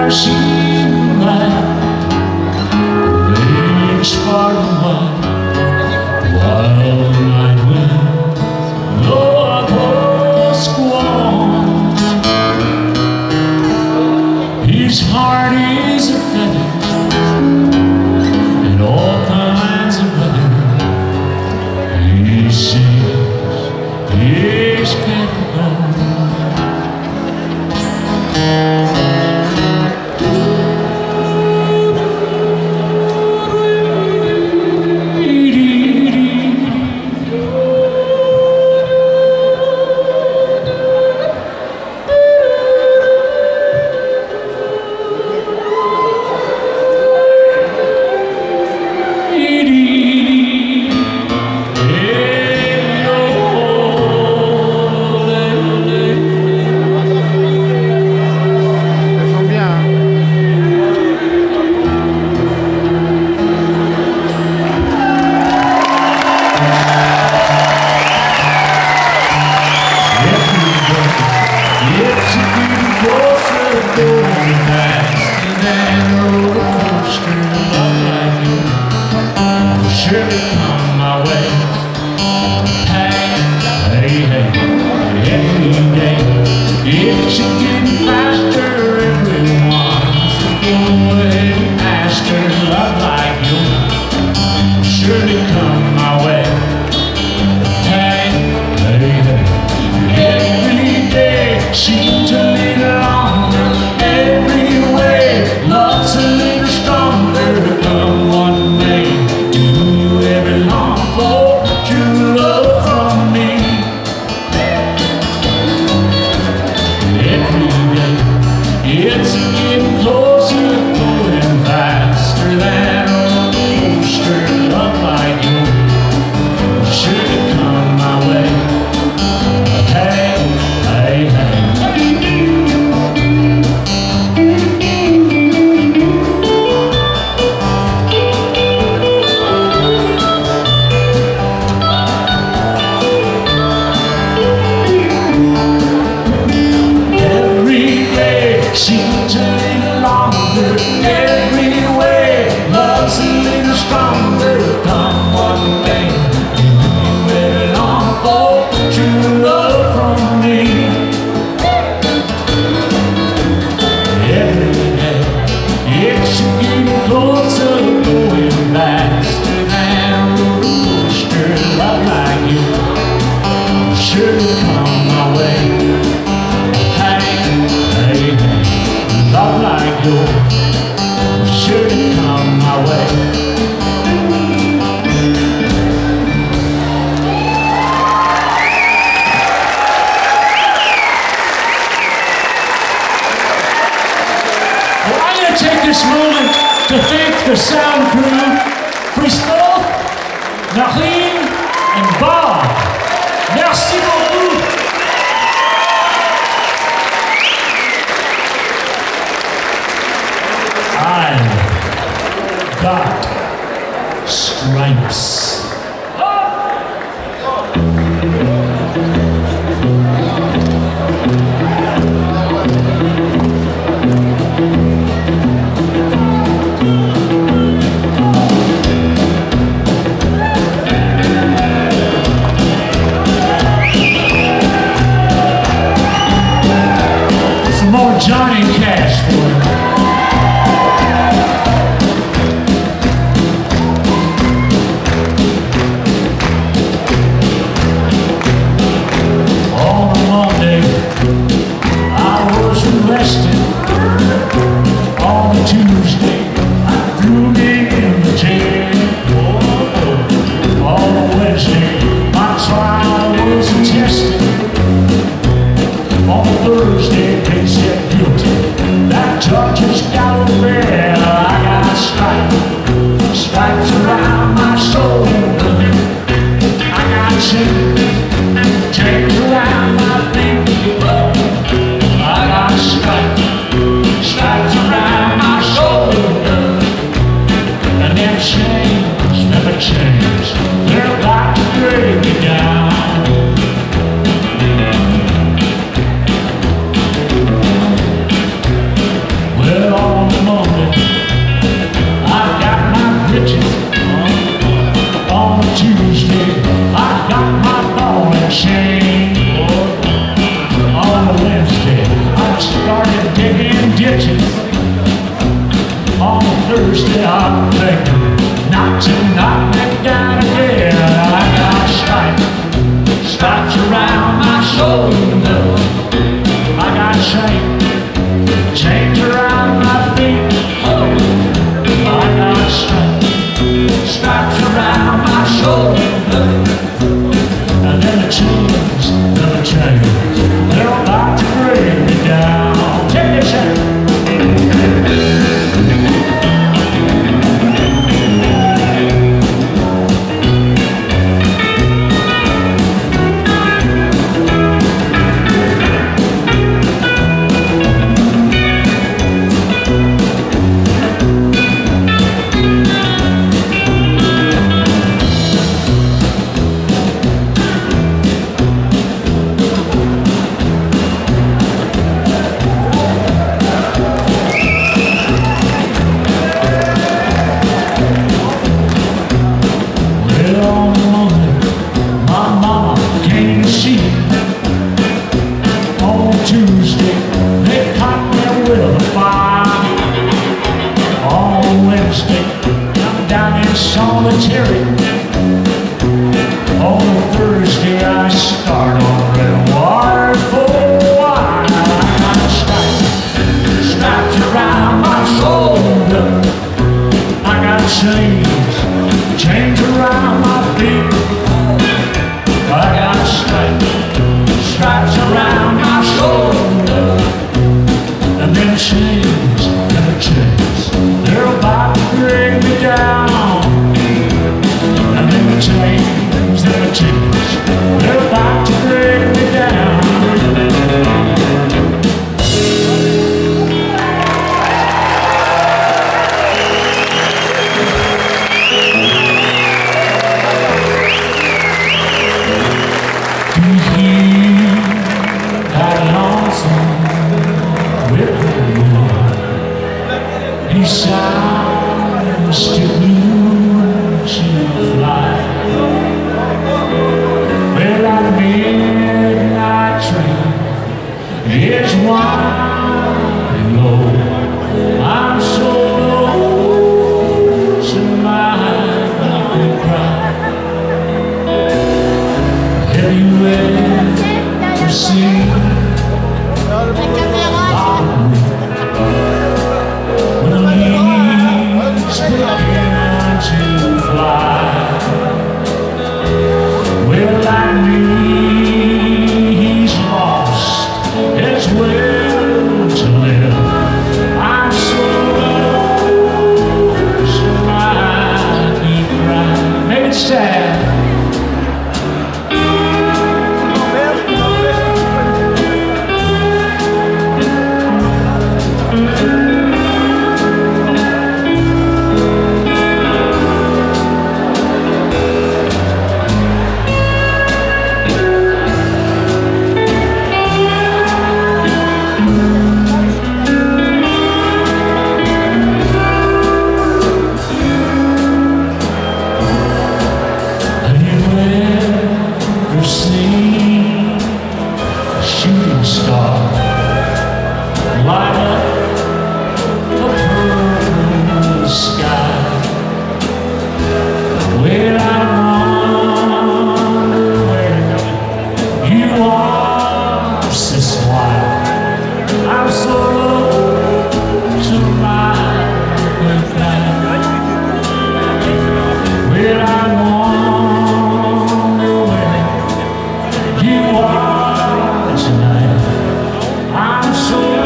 flashing light, raining sparkling white, while the night wind blow up her squall. His heart is a feather in all kinds of weather. He sings his capricorn. Surely come my way. Hey, hey, hey, every day. It's getting faster, everyone's going faster. Love like you, surely come my way. Hey, hey, hey, every day seems a little longer. Every way, love's a little stronger. Come one day. It's getting closer, going faster than a coaster. Love like you, sure to come my way. Hey, hey, hey. Seems a little longer, every way, love's a little stronger. Come one day, you ever long for true love from me. Every day, it's getting closer, going faster than a roller coaster. Love like you, sure to come my way. Love like yours, sure to come my way. Well, I'm going to take this moment to thank the sound crew, Christophe, Narine, and Bob. Merci beaucoup. I've got stripes. Some more Johnny Cash for you. On a Tuesday, I threw me in the jail. On a Wednesday, my trial was attested. On a Thursday, they said guilty. That judge has got a bell. I got a stripe, stripes around my shoulder. I got chains, chains around my feet. I got stripes, stripes around my shoulder. And them chains never change. They're about to break me down. Well, Thursday I'm thinking, not tonight, back down again. I got stripes around my shoulder. I got chains around my feet. I got stripes around my shoulder. And then the chains, they're about to bring me down. Take a chance. Tuesday, they caught me with a fire. On Wednesday, I'm down in solitary. On Thursday, I start on red water for a while. I got stripes around my shoulder. I got chains around my feet. I got stripes around my shoulder. And then the chains, they're about to bring me down. And then the chains, they're about to bring me down. He sounds too blue to fly. Well, that midnight train is winding low. I'm so low tonight I can cry. Have you ever seen to fly? Well, like me, he's lost his will to live. I'm so low, so I keep crying. Maybe it's sad. Light up the purple sky. Well, I wonder where you are, sis, why I'm so low to my reply. Well, I wonder where you are tonight. I'm so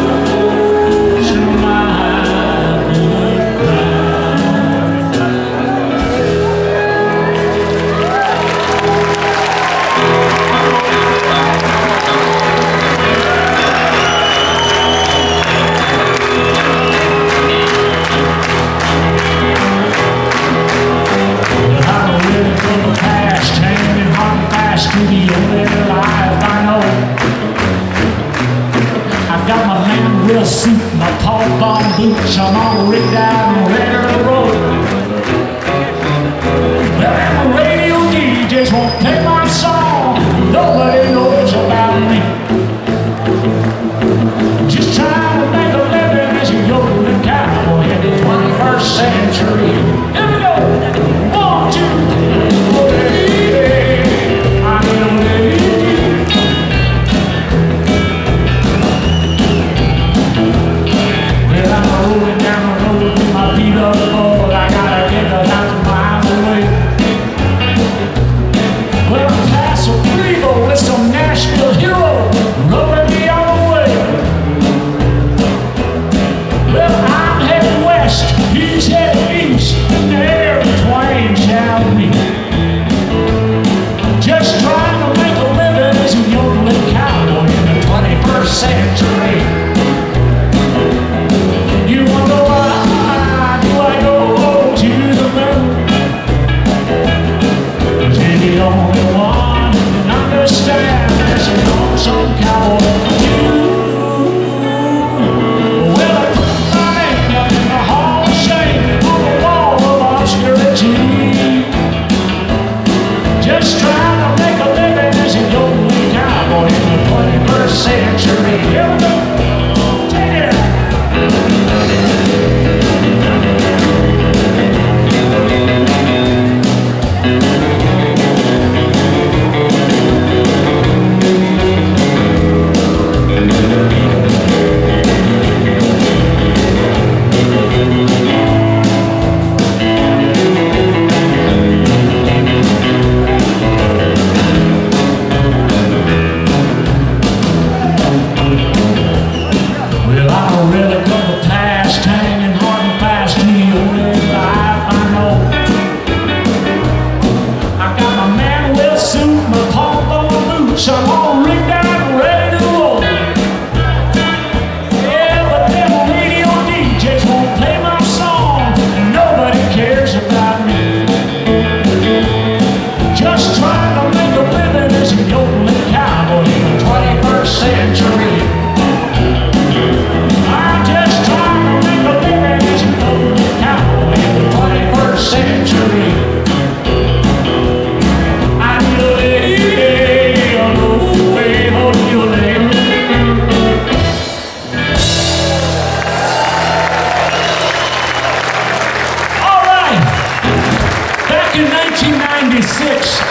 suit, my Paul Bond boots, I'm on rig down the road. Well, them radio DJs won't play my song, nobody knows about me. Just trying to make a living as a yodeling cowboy in the 21st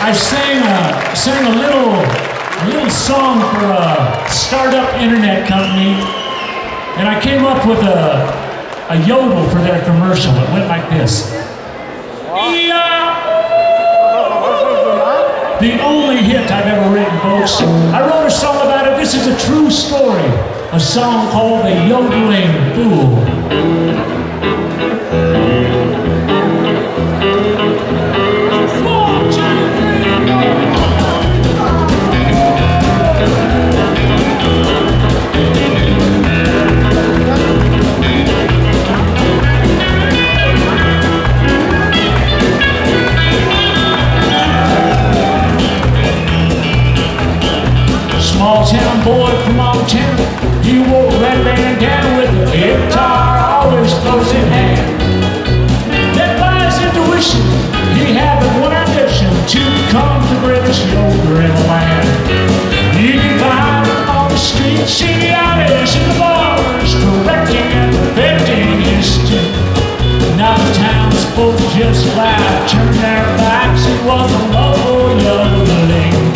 I sang a little song for a startup internet company, and I came up with a yodel for their commercial. It went like this. The only hit I've ever written, folks. I wrote a song about it. This is a true story. A song called The Yodeling Fool. Small town boy from Montana, he wore a red bandana with a guitar always close in hand. That by his intuition, he had but one ambition, to become the greatest yodeler in the land. He could find him on the streets, see the alleys and the bars, correcting and perfecting his tune. Now the townsfolk just laughed, turned their backs, it was a local yodeling.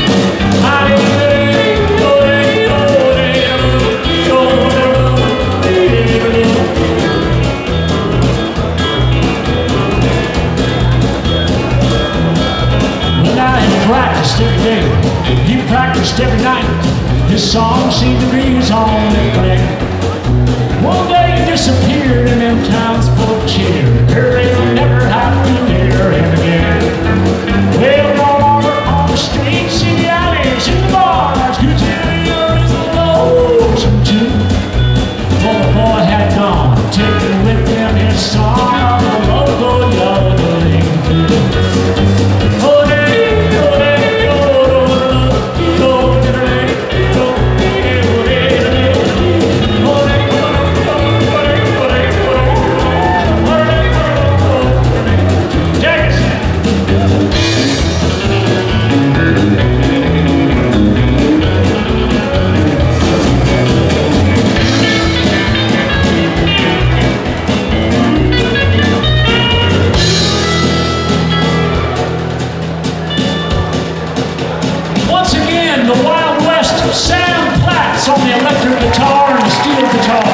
Practiced every day, he practiced every night. His song seemed to be his only thing. One day he disappeared and them townsfolk cheered. They'll never have to hear him again. Well, no longer on the streets, in the alleys, in the bars, could you hear his lonesome tune? For the boy had gone, taking with him his song of the local yodeling fool. Sam Platts on the electric guitar and the steel guitar.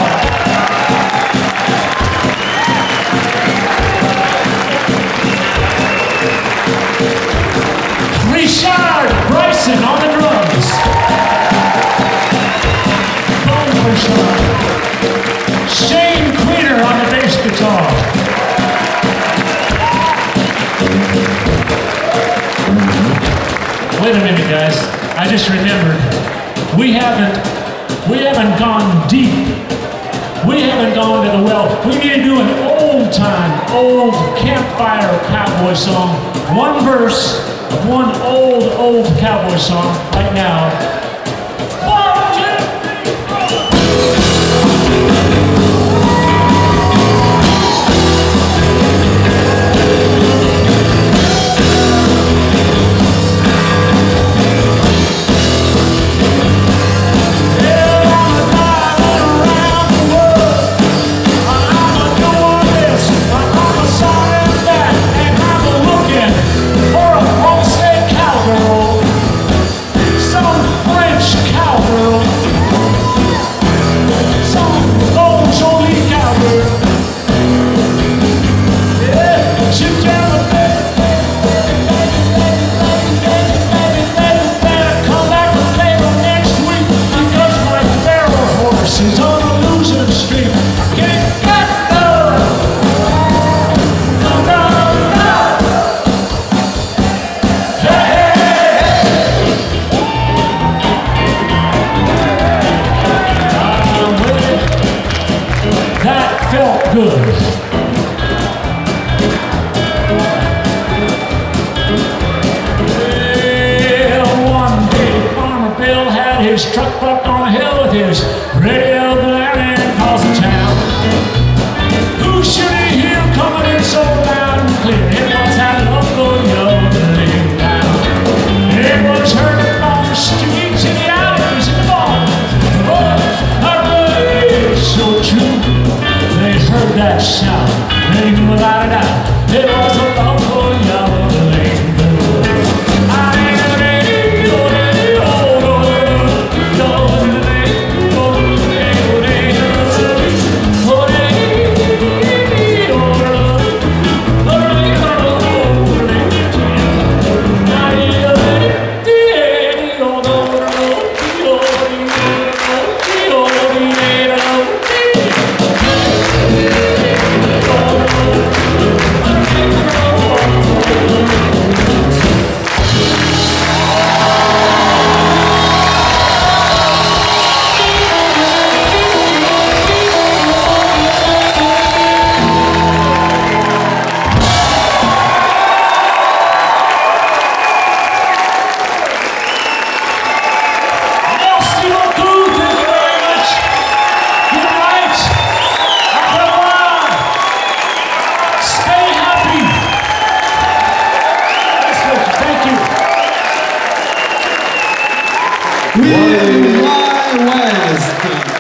Richard Bryson on the drums. Shane Queener on the bass guitar. Wait a minute, guys. I just remembered. We haven't gone deep. We haven't gone to the well. We need to do an old campfire cowboy song. One verse of one old cowboy song right now. Good. Well, one day Farmer Bill had his truck parked on a hill with his radio blaring across the town. Who should he hear coming in so loud and clear? It was that local yodeling town. It was heard on the streets, in the alleys, in the bars. The boys are really so true. They heard that shout, they knew without a doubt it was a local yodeling fool. We